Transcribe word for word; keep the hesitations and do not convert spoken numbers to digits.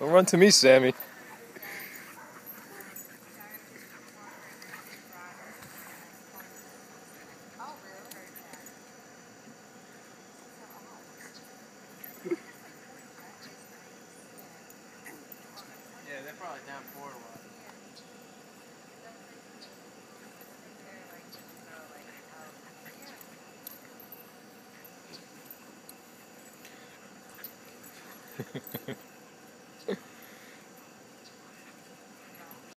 Don't run to me, Sammy. Yeah, they're probably down for a while. Ha ha ha.